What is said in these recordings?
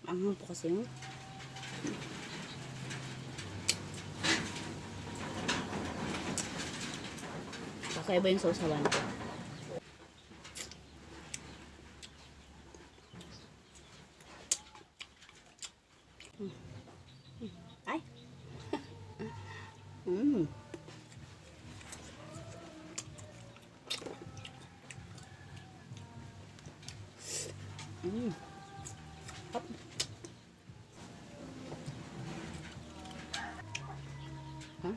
Anghang po kasi yun. Kakaiba yung sausawan ko. Ay! Hop. Huh?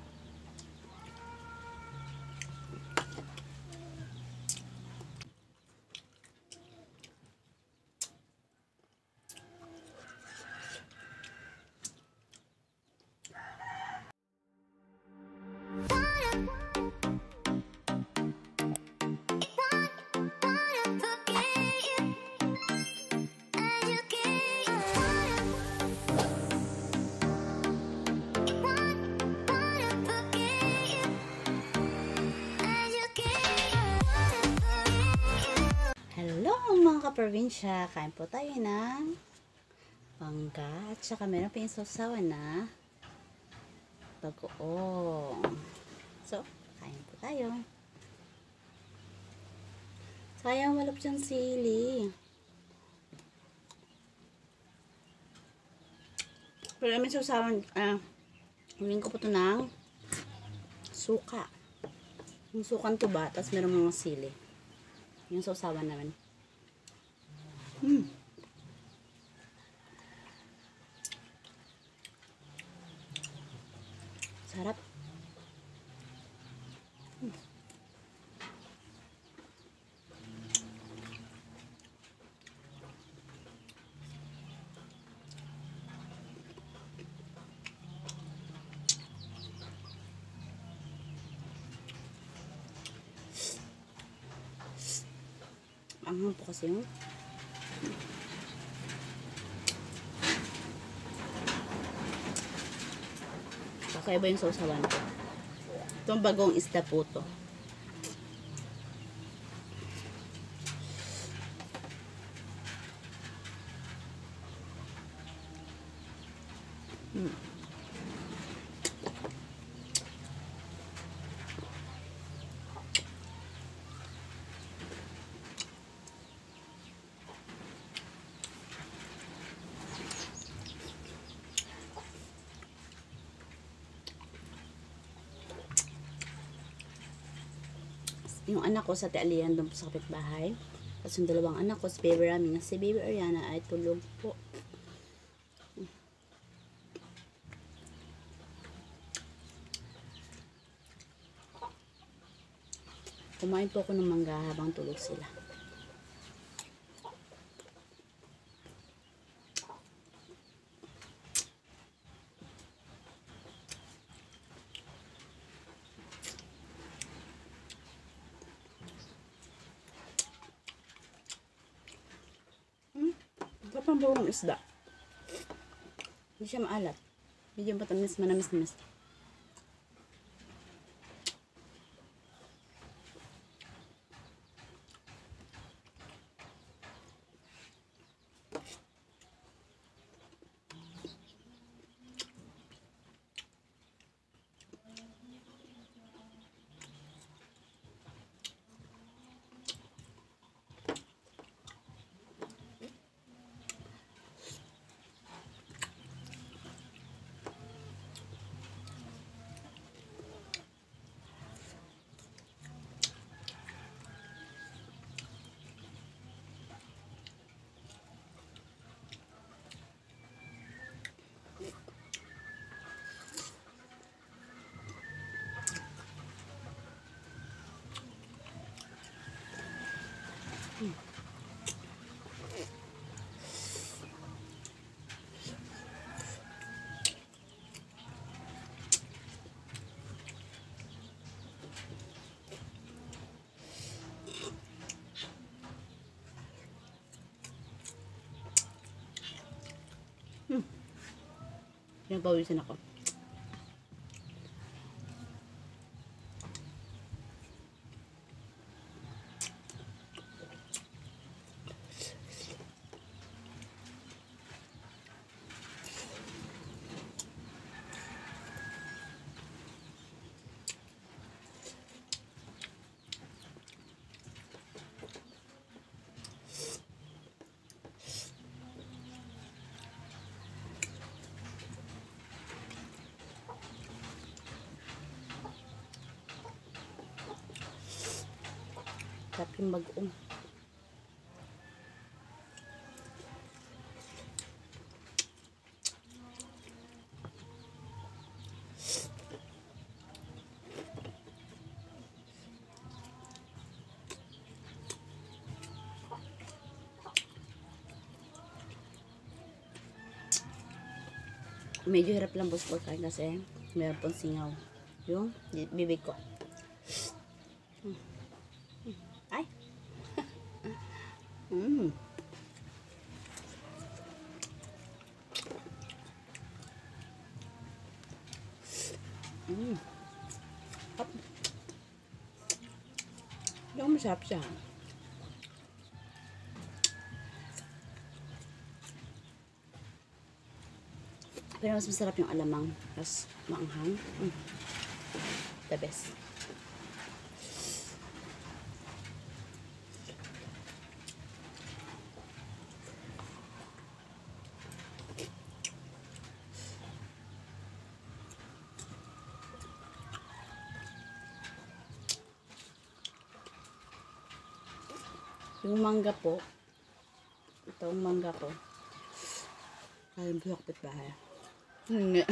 Hello mga kaprobinsya, kain po tayo ng bangka at saka meron pa yung sausawan na bagoong. So, kain po tayo. Sayang wala po siyang sili. Pero may sausawan, huling ko po ito ng suka. Yung sukan to ba, tapos meron mga sili. Yung sausawan naman. Sarap. Anghang po kasi yun. Kakaiba yung sausawan ko. Itong bagong isda po to. Yung anak ko sa Tialian doon po sa kapitbahay. Tapos yung dalawang anak ko, si Baby Rami, si Baby Ariana ay tulog po. Kumain po ako ng mangga habang tulog sila. Ito pang buong isda. Hindi siya maalat. Medyo matamis, manamis-namis. Pinapawisan ako. Sarap yung bagoong. Medyo hirap lang po sa pagkain kasi meron pong singaw yung bibig ko. Ay! Yung masarap siya. Pero mas masarap yung alamang. Tapos maanghang. The best. Yung mangga po. Itong mangga ko. Alam ko yung kapitbahay. Hindi.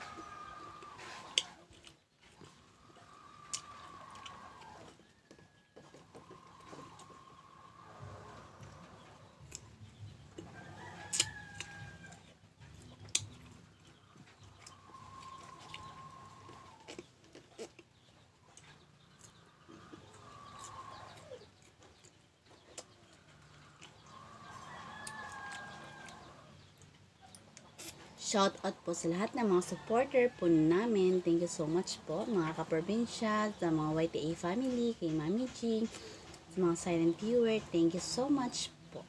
Shout out po sa lahat ng mga supporter po namin. Thank you so much po mga kaprobinsya, sa mga YTA family, kay Mami Ching, sa mga silent viewer. Thank you so much po.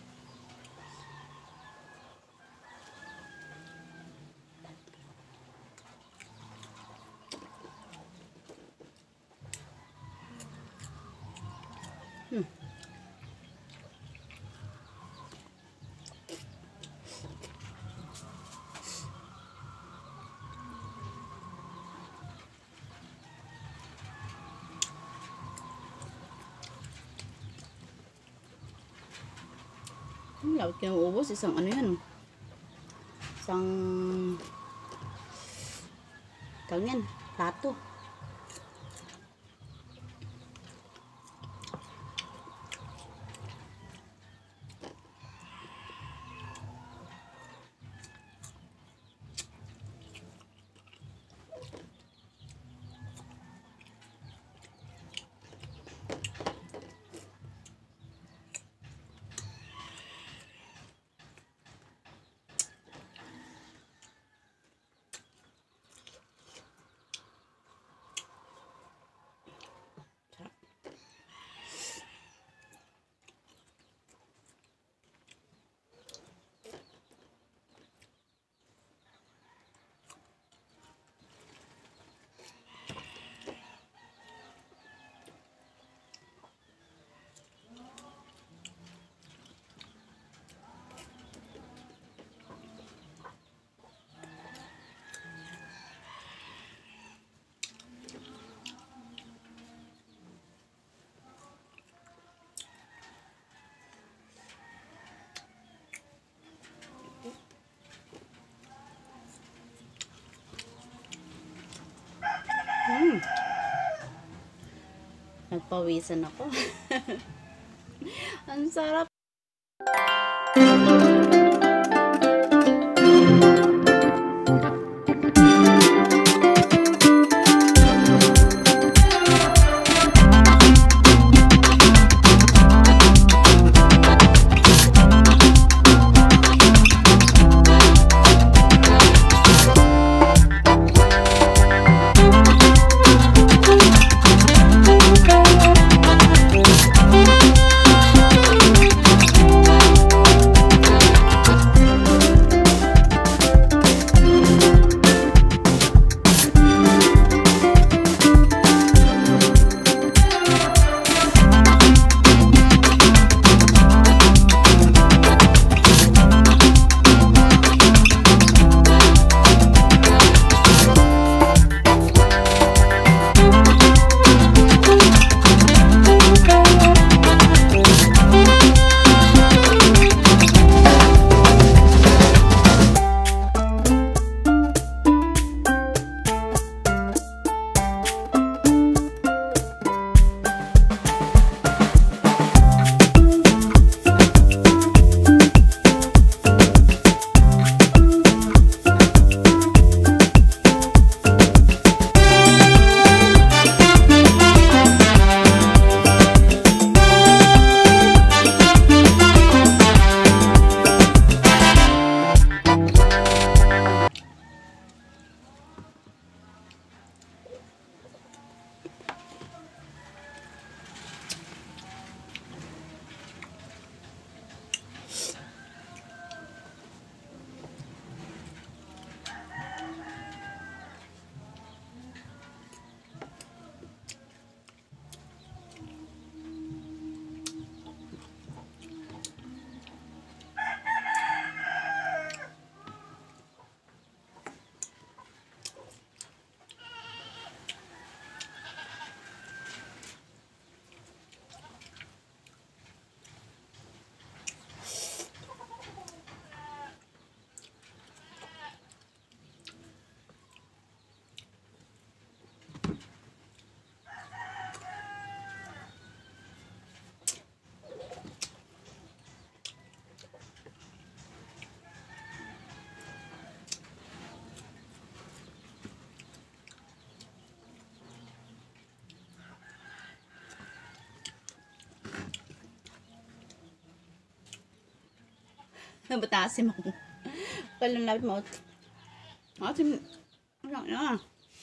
Lawit ka ng ubos, isang ano yan, isang tawag yan, plato. Nagpawisan ako. Ang sarap. Batasin mo. Kailan lapit mo. Asim. Ano na.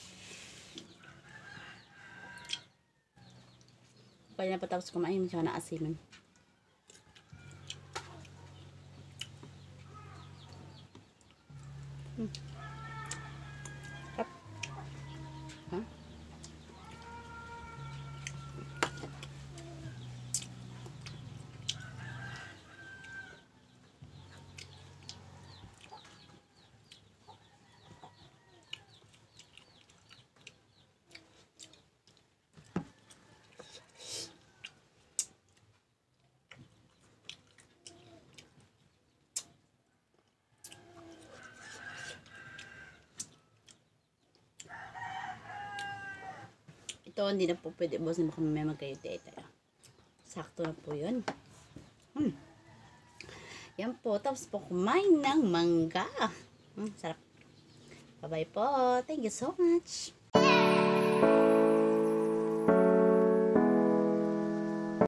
Kaya patapos kumain, siya na asiman. Tap. Ha? Ito, hindi na po pwede. Boss, baka may magkayute tayo. Sakto na po yun. Yan po. Tapos po kumain ng mangga. Sarap. Bye-bye po. Thank you so much.